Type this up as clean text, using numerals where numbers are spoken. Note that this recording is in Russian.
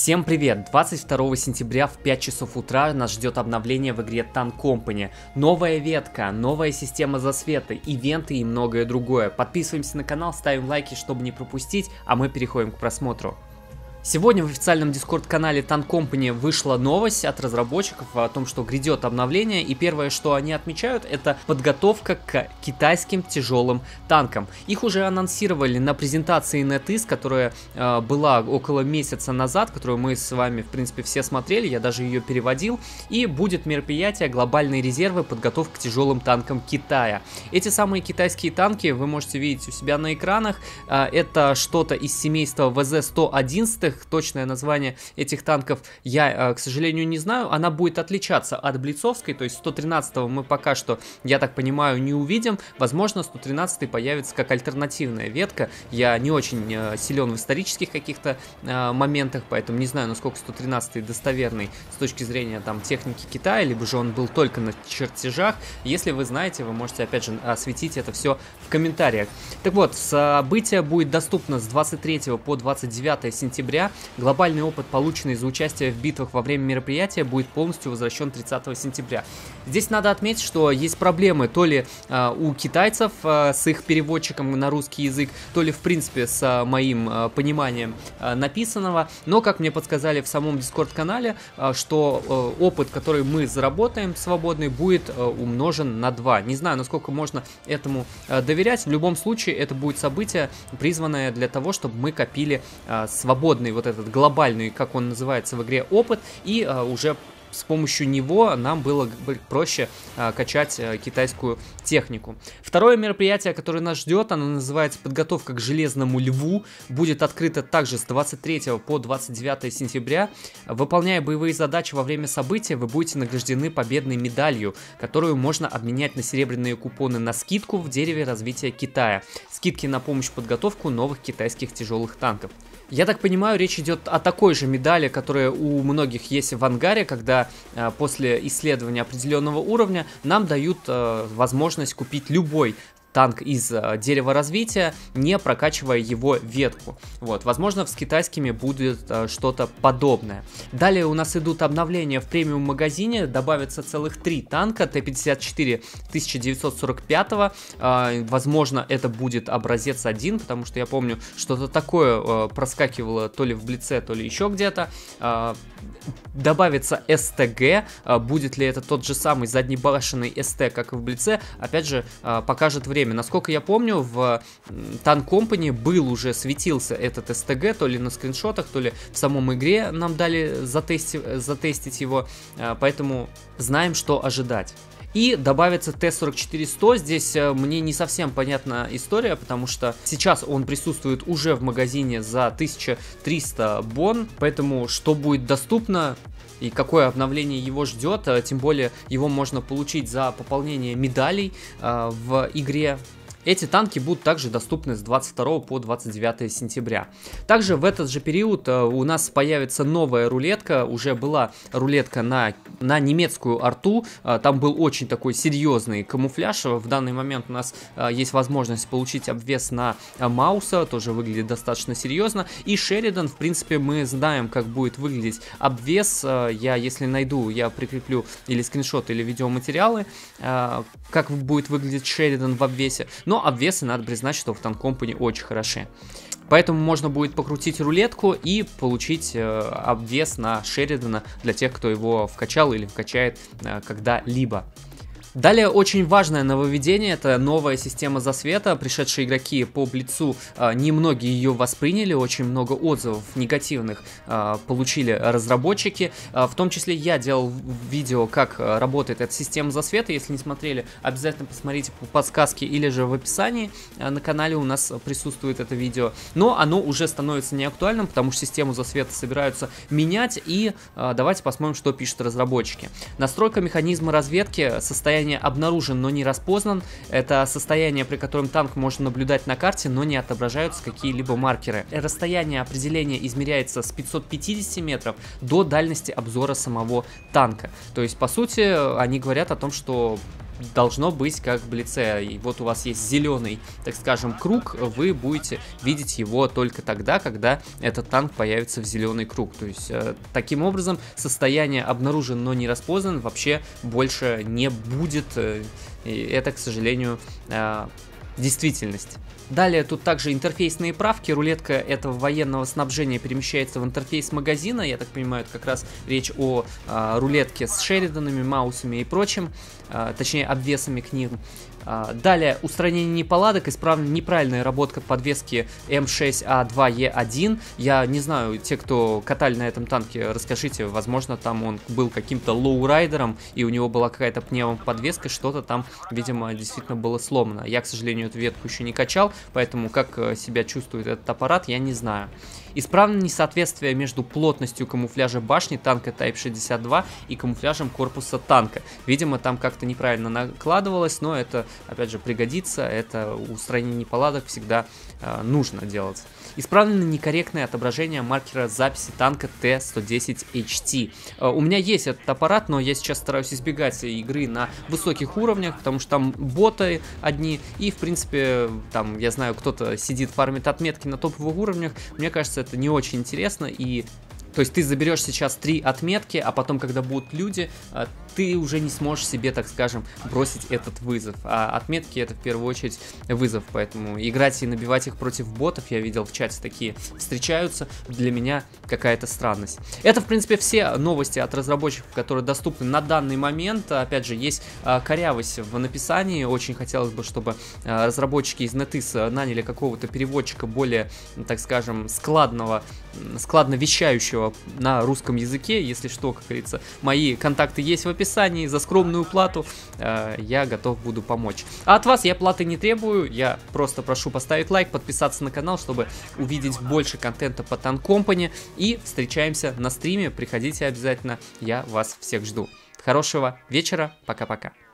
Всем привет! 22 сентября в 5 часов утра нас ждет обновление в игре Tank Company. Новая ветка, новая система засвета, ивенты и многое другое. Подписываемся на канал, ставим лайки, чтобы не пропустить, а мы переходим к просмотру. Сегодня в официальном дискорд-канале Tank Company вышла новость от разработчиков о том, что грядет обновление, и первое, что они отмечают, это подготовка к китайским тяжелым танкам. Их уже анонсировали на презентации NetEase, которая была около месяца назад, которую мы с вами, в принципе, все смотрели, я даже ее переводил, и будет мероприятие «Глобальные резервы. Подготовка к тяжелым танкам Китая». Эти самые китайские танки вы можете видеть у себя на экранах, это что-то из семейства ВЗ-111, точное название этих танков я, к сожалению, не знаю. Она будет отличаться от Блицовской, то есть 113-го мы пока что, я так понимаю, не увидим. Возможно, 113-й появится как альтернативная ветка. Я не очень силен в исторических каких-то моментах, поэтому не знаю, насколько 113-й достоверный с точки зрения там техники Китая, либо же он был только на чертежах. Если вы знаете, вы можете опять же осветить это все в комментариях. Так вот, событие будет доступно с 23 по 29 сентября. Глобальный опыт, полученный за участие в битвах во время мероприятия, будет полностью возвращен 30 сентября. Здесь надо отметить, что есть проблемы то ли у китайцев с их переводчиком на русский язык, то ли в принципе с моим пониманием написанного, но как мне подсказали в самом дискорд-канале, что опыт, который мы заработаем свободный, будет умножен на 2. Не знаю, насколько можно этому доверять. В любом случае, это будет событие, призванное для того, чтобы мы копили свободный вот этот глобальный, как он называется в игре, опыт, и уже с помощью него нам было проще качать китайскую технику. Второе мероприятие, которое нас ждет, оно называется «Подготовка к Железному Льву». Будет открыто также с 23 по 29 сентября. Выполняя боевые задачи во время события, вы будете награждены победной медалью, которую можно обменять на серебряные купоны на скидку в дереве развития Китая. Скидки на помощь в подготовку новых китайских тяжелых танков. Я так понимаю, речь идет о такой же медали, которая у многих есть в ангаре, когда после исследования определенного уровня нам дают возможность купить любой танк из дерева развития, не прокачивая его ветку. Вот, возможно, с китайскими будет что-то подобное. Далее у нас идут обновления в премиум магазине, добавится целых 3 танка Т-54 1945, возможно, это будет образец 1, потому что я помню, что-то такое проскакивало то ли в Блице, то ли еще где-то. Добавится СТГ, будет ли это тот же самый заднебашенный СТ, как и в Блице, опять же, покажет время. Насколько я помню, в Tank Company светился этот СТГ, то ли на скриншотах, то ли в самом игре нам дали затестить его, поэтому знаем, что ожидать. И добавится Т-44-100, здесь мне не совсем понятна история, потому что сейчас он присутствует уже в магазине за 1300 бон, поэтому что будет доступно и какое обновление его ждет, тем более его можно получить за пополнение медалей в игре. Эти танки будут также доступны с 22 по 29 сентября. Также в этот же период у нас появится новая рулетка. Уже была рулетка на немецкую арту. Там был очень такой серьезный камуфляж. В данный момент у нас есть возможность получить обвес на Мауса. Тоже выглядит достаточно серьезно. И Шеридан, в принципе, мы знаем, как будет выглядеть обвес. Я, если найду, я прикреплю или скриншоты, или видеоматериалы, как будет выглядеть Шеридан в обвесе. Но обвесы, надо признать, что в Tank Company очень хороши. Поэтому можно будет покрутить рулетку и получить обвес на Шеридана для тех, кто его вкачал или вкачает когда-либо. Далее очень важное нововведение, это новая система засвета. Пришедшие игроки по Блицу, немногие ее восприняли, очень много отзывов негативных получили разработчики. В том числе я делал видео, как работает эта система засвета. Если не смотрели, обязательно посмотрите по подсказке или же в описании на канале у нас присутствует это видео. Но оно уже становится неактуальным, потому что систему засвета собираются менять. И давайте посмотрим, что пишут разработчики. Настройка механизма разведки, состояние обнаружен, но не распознан. Это состояние, при котором танк можно наблюдать на карте, но не отображаются какие-либо маркеры. Расстояние определения измеряется с 550 метров до дальности обзора самого танка. То есть, по сути, они говорят о том, что должно быть как в Блице. И вот у вас есть зеленый, так скажем, круг, вы будете видеть его только тогда, когда этот танк появится в зеленый круг. То есть таким образом состояние обнаружен, но не распознан вообще больше не будет. И это, к сожалению, действительность. Далее тут также интерфейсные правки. Рулетка этого военного снабжения перемещается в интерфейс магазина. Я так понимаю, это как раз речь о рулетке с шериданами, маусами и прочим, точнее обвесами к ним. Далее устранение неполадок, неправильная работа подвески М6А2Е1. Я не знаю, те, кто катали на этом танке, расскажите, возможно, там он был каким-то лоурайдером, и у него была какая-то пневмоподвеска, что-то там, видимо, действительно было сломано. Я, к сожалению, эту ветку еще не качал, поэтому как себя чувствует этот аппарат, я не знаю. Исправное несоответствие между плотностью камуфляжа башни танка Type 62 и камуфляжем корпуса танка. Видимо, там как-то неправильно накладывалось, но это, опять же, пригодится. Это устранение неполадок всегда нужно делать. Исправлено некорректное отображение маркера записи танка Т-110HT. У меня есть этот аппарат, но я сейчас стараюсь избегать игры на высоких уровнях, потому что там боты одни, и, в принципе, там, я знаю, кто-то сидит, фармит отметки на топовых уровнях. Мне кажется, это не очень интересно, и... То есть ты заберешь сейчас 3 отметки, а потом, когда будут люди, ты уже не сможешь себе, так скажем, бросить этот вызов. А отметки — это в первую очередь вызов, поэтому играть и набивать их против ботов, я видел в чате такие встречаются, для меня какая-то странность. Это, в принципе, все новости от разработчиков, которые доступны на данный момент. Опять же, есть корявость в написании, очень хотелось бы, чтобы разработчики из NetEase наняли какого-то переводчика более, так скажем, складно вещающего на русском языке. Если что, как говорится, мои контакты есть в описании. За скромную плату я готов буду помочь. А от вас я платы не требую. Я просто прошу поставить лайк, подписаться на канал, чтобы увидеть больше контента по Tank Company. И встречаемся на стриме. Приходите обязательно. Я вас всех жду. Хорошего вечера. Пока-пока.